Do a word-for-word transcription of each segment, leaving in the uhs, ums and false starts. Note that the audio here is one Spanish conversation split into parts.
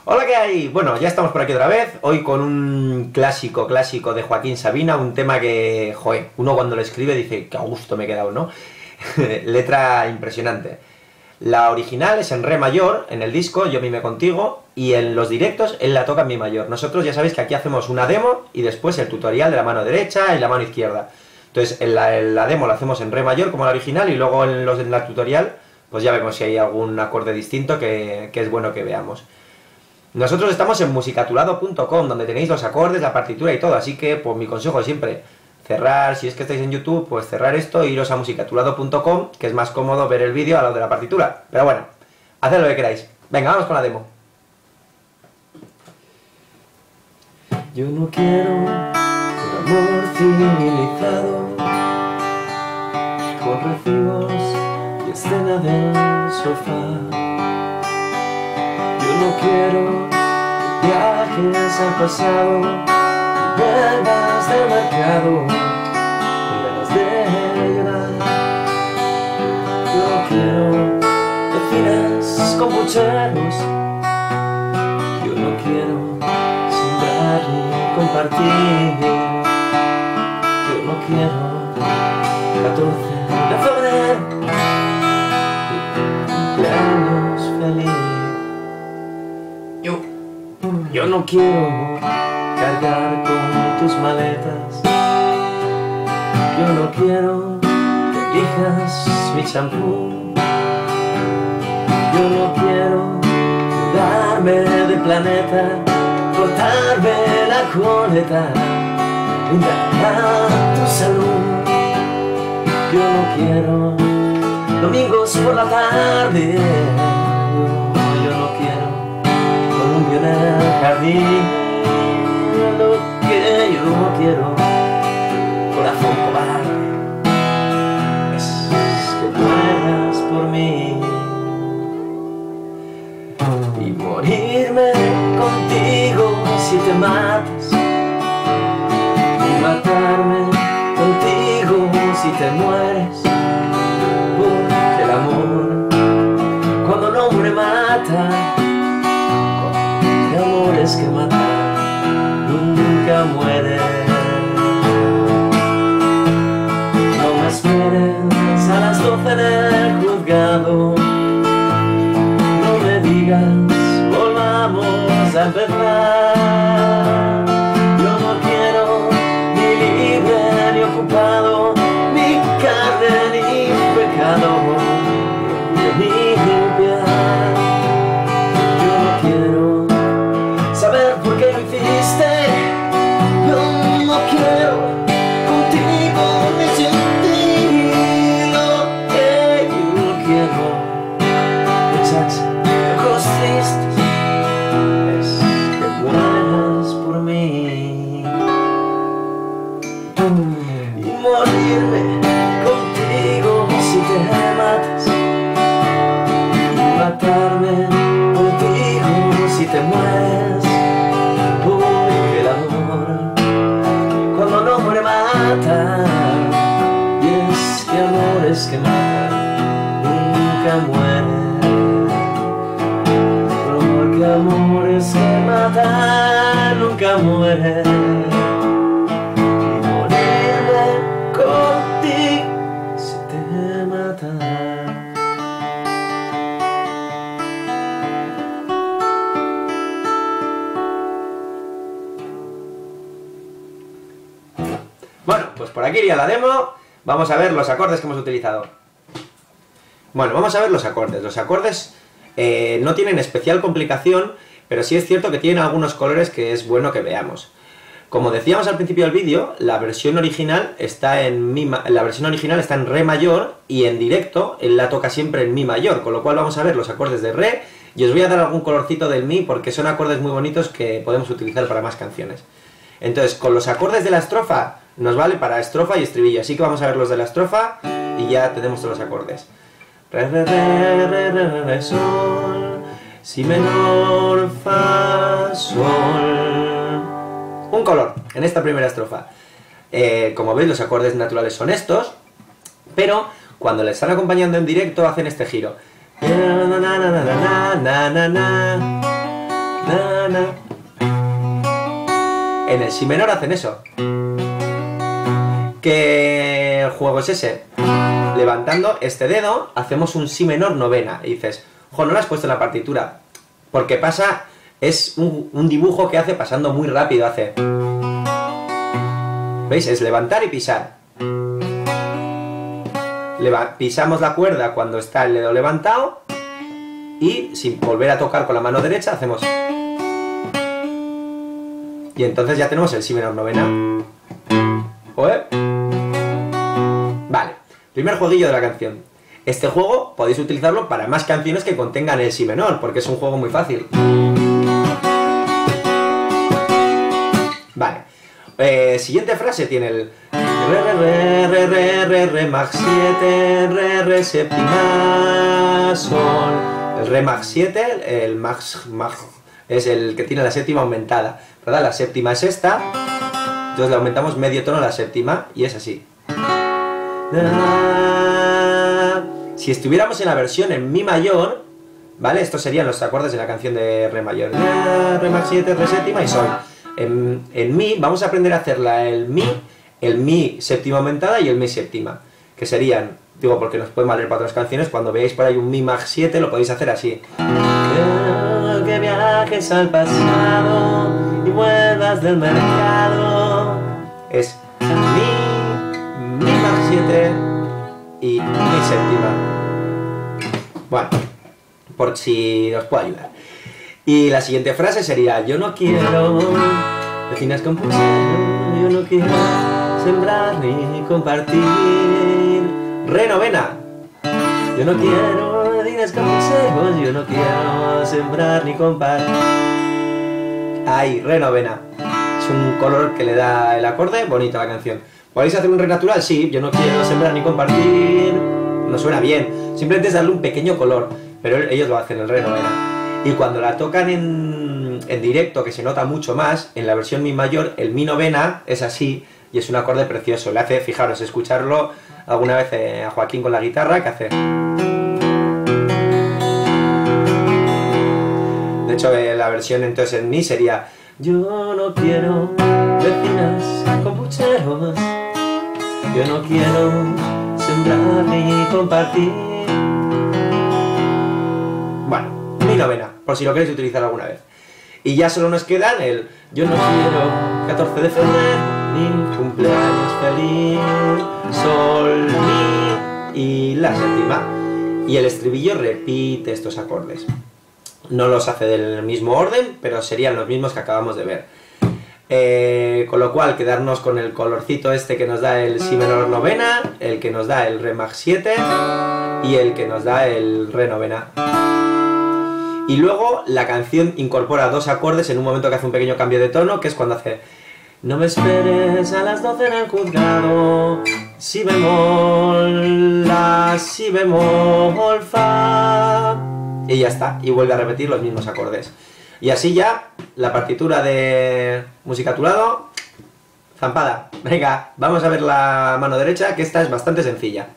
Hola, ¿qué hay? Bueno, ya estamos por aquí otra vez, hoy con un clásico, clásico de Joaquín Sabina, un tema que, joder, uno cuando lo escribe dice que a gusto me he quedado, ¿no? Letra impresionante. La original es en re mayor, en el disco, Yo mime contigo, y en los directos él la toca en mi mayor. Nosotros ya sabéis que aquí hacemos una demo y después el tutorial de la mano derecha y la mano izquierda. Entonces, en la, en la demo la hacemos en re mayor como la original y luego en los en la tutorial, pues ya vemos si hay algún acorde distinto que, que es bueno que veamos. Nosotros estamos en musicatulado punto com, donde tenéis los acordes, la partitura y todo, así que, pues mi consejo siempre, cerrar, si es que estáis en YouTube, pues cerrar esto e iros a musicatulado punto com, que es más cómodo ver el vídeo a lo de la partitura. Pero bueno, haced lo que queráis. Venga, vamos con la demo. Yo no quiero un amor civilizado, con recibos y escena del sofá. Yo no quiero que viajes al pasado y vuelvas del mercado con ganas de llorar. Yo no quiero vecinas con pucheros. Yo no quiero sembrar ni compartir. Yo no quiero catorce de febrero y cumpleaños feliz. Yo, Yo no quiero cargar con tus maletas. Yo no quiero que elijas mi champú. Yo no quiero mudarme de planeta, cortarme la coleta, brindar tu salud. Yo no quiero domingos por la tarde. Yo, yo no quiero columpio en el jardín. Lo que yo no quiero, corazón cobarde, es que mueras por mí y morirme contigo si te matas, y matarme contigo si te mueres, porque el amor cuando un hombre mata, el amor es que mata, nunca muere. No me esperes a las doce en el juzgado, no me digas volvamos a empezar. Yo no quiero ni libre ni ocupado, ni carne ni pecado, ni piedad. Yo no quiero saber por qué lo hiciste. Yo no quiero contigo ni sin ti. Lo que yo quiero, muchacha, ojos tristes, es que mueras por mí y morirme contigo si te matas, y matarme contigo si te mueres, porque el amor cuando un hombre mata, y es que amores que matan nunca mueren, porque amores que matan nunca mueren. Y morirme contigo si te matan. bueno, pues por aquí iría la demo, vamos a ver los acordes que hemos utilizado. Bueno, vamos a ver los acordes. Los acordes eh, no tienen especial complicación, pero sí es cierto que tienen algunos colores que es bueno que veamos. Como decíamos al principio del vídeo, la versión original está en mi ma la versión original está en re mayor y en directo él la toca siempre en mi mayor, con lo cual vamos a ver los acordes de re y os voy a dar algún colorcito del mi porque son acordes muy bonitos que podemos utilizar para más canciones. Entonces, con los acordes de la estrofa nos vale para estrofa y estribillo, así que vamos a ver los de la estrofa y ya tenemos todos los acordes. Re, re, re, re, re, re, sol, si menor, fa, sol. Un color en esta primera estrofa. Eh, como veis, los acordes naturales son estos, pero cuando le están acompañando en directo hacen este giro. na, na. En el si menor hacen eso. ¿Qué juego es ese? Levantando este dedo, hacemos un si menor novena. Y dices, jo, no lo has puesto en la partitura. Porque pasa, es un, un dibujo que hace pasando muy rápido, hace. ¿Veis? Es levantar y pisar. Leva- pisamos la cuerda cuando está el dedo levantado. Y sin volver a tocar con la mano derecha, hacemos. Y entonces ya tenemos el si menor novena. ¿Oe? Vale, primer jueguillo de la canción. Este juego podéis utilizarlo para más canciones que contengan el si menor, porque es un juego muy fácil. Vale, eh, siguiente frase tiene el re, re, re, re, re, re, mag siete, re, re, séptima, sol. El re mag siete, el mag, mag es el que tiene la séptima aumentada, ¿verdad? La séptima es esta, entonces le aumentamos medio tono a la séptima y es así. Si estuviéramos en la versión en mi mayor, ¿vale? Estos serían los acordes de la canción de re mayor. Re mag siete, re séptima y sol. En, en mi vamos a aprender a hacerla el mi, el mi séptima aumentada y el mi séptima, que serían, digo porque nos puede valer para otras canciones, cuando veáis por ahí un mi mag siete lo podéis hacer así. Que viajes al pasado y vuelvas del mercado. Es mi, mi mag siete y mi séptima. Bueno, por si os puedo ayudar. Y la siguiente frase sería: yo no quiero vecinas con puchero, yo no quiero sembrar ni compartir. Re novena. Yo no quiero vecinas con consejos, yo no quiero sembrar ni compartir. Ay, re novena. Es un color que le da el acorde bonito a la canción. ¿Podéis hacer un re natural? Sí, yo no quiero sembrar ni compartir. No suena bien. Simplemente es darle un pequeño color. Pero ellos lo hacen, el re novena. Y cuando la tocan en, en directo, que se nota mucho más, en la versión mi mayor, el mi novena es así. Y es un acorde precioso. Le hace, fijaros, escucharlo alguna vez eh, a Joaquín con la guitarra, que hace. De hecho, eh, la versión entonces en mi sería: yo no quiero vecinas con pucheros, yo no quiero sembrar ni compartir. Bueno, mi novena, por si lo queréis utilizar alguna vez. Y ya solo nos quedan el yo no quiero catorce de febrero, ni cumpleaños feliz, sol, mi y la séptima. Y el estribillo repite estos acordes. No los hace del mismo orden, pero serían los mismos que acabamos de ver. Eh, con lo cual, quedarnos con el colorcito este que nos da el si menor novena, el que nos da el re mag siete y el que nos da el re novena. Y luego la canción incorpora dos acordes en un momento que hace un pequeño cambio de tono, que es cuando hace: no me esperes a las doce en el juzgado, si bemol, la, si bemol, fa. Y ya está, y vuelve a repetir los mismos acordes. Y así ya, la partitura de música a tu lado, zampada. Venga, vamos a ver la mano derecha, que esta es bastante sencilla.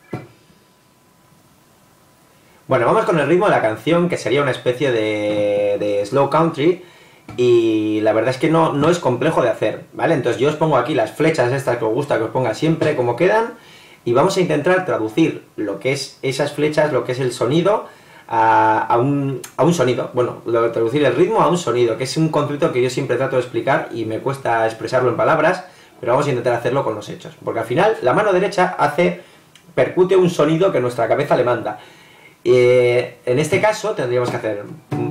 Bueno, vamos con el ritmo de la canción, que sería una especie de, de slow country, y la verdad es que no, no es complejo de hacer, ¿vale? Entonces yo os pongo aquí las flechas estas que os gusta que os ponga siempre, como quedan, y vamos a intentar traducir lo que es esas flechas, lo que es el sonido, a, a, un, a un sonido. Bueno, lo, traducir el ritmo a un sonido, que es un concepto que yo siempre trato de explicar y me cuesta expresarlo en palabras, pero vamos a intentar hacerlo con los hechos, porque al final la mano derecha hace, percute un sonido que nuestra cabeza le manda. Eh, en este caso tendríamos que hacer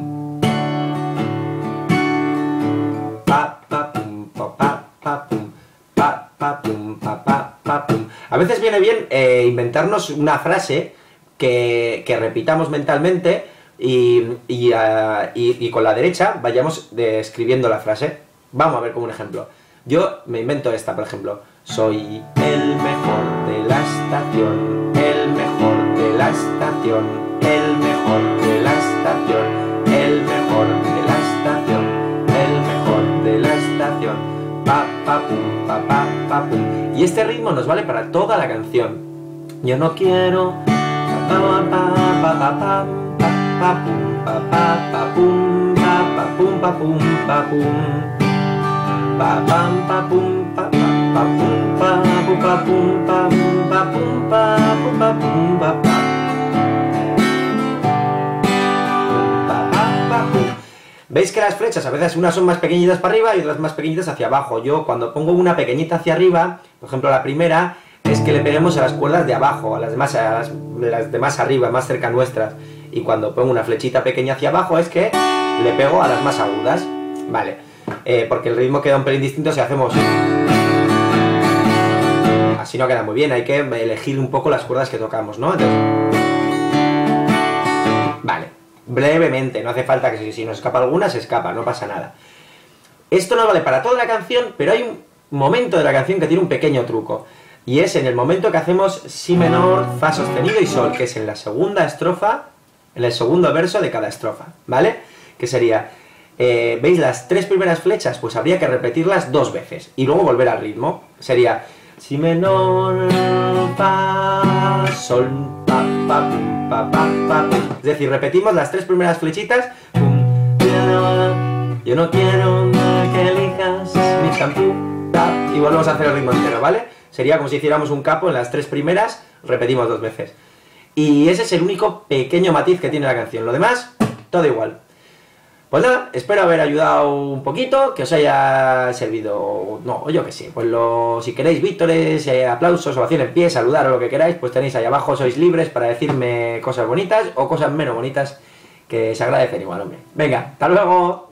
pa, pa, pum, pa, pa, pa, pum, pa, pa, pum, pa, pa, pa, pum. A veces viene bien eh, inventarnos una frase que, que repitamos mentalmente y, y, uh, y, y con la derecha vayamos describiendo la frase. Vamos a ver como un ejemplo. Yo me invento esta, por ejemplo: soy el mejor de la estación, el mejor de la estación, el mejor de la estación, el mejor de la estación, el mejor de la estación, pa pa pum, pa pa pa pum. Y este ritmo nos vale para toda la canción. Yo no quiero pa pa pa pa pa pa pa pa pum, pa pa pa pum, pa pa pum pa pum pa pum. Pa pam pa pum pa pa pa pum pa pu pa pum pa pum pa pum pa pu pa pum pa pa. Pa pa pa pum. ¿Veis que las flechas a veces unas son más pequeñitas para arriba y otras más pequeñitas hacia abajo? Yo cuando pongo una pequeñita hacia arriba, por ejemplo la primera, es que le peguemos a las cuerdas de abajo, a las demás, a las, las de más arriba, más cerca nuestras. Y cuando pongo una flechita pequeña hacia abajo es que le pego a las más agudas. Vale, eh, porque el ritmo queda un pelín distinto si hacemos... Así no queda muy bien, hay que elegir un poco las cuerdas que tocamos, ¿no? Entonces... Vale, brevemente, no hace falta que si, si nos escapa alguna, se escapa, no pasa nada. Esto no vale para toda la canción, pero hay un momento de la canción que tiene un pequeño truco. Y es en el momento que hacemos si menor, fa sostenido y sol, que es en la segunda estrofa, en el segundo verso de cada estrofa, ¿vale? Que sería, eh, ¿veis las tres primeras flechas? Pues habría que repetirlas dos veces y luego volver al ritmo. Sería si menor, fa, sol, pa, pa, pum, pa, pa, pa, pum. Es decir, repetimos las tres primeras flechitas, pum, yo no quiero que elijas mi shampoo, y volvemos a hacer el ritmo entero, ¿vale? Sería como si hiciéramos un capo en las tres primeras, repetimos dos veces. Y ese es el único pequeño matiz que tiene la canción. Lo demás, todo igual. Pues nada, espero haber ayudado un poquito, que os haya servido, no, yo que sé, pues lo, si queréis vítores, eh, aplausos, ovación en pie, saludar o lo que queráis, pues tenéis ahí abajo, sois libres para decirme cosas bonitas o cosas menos bonitas que se agradecen igual, hombre. Venga, hasta luego.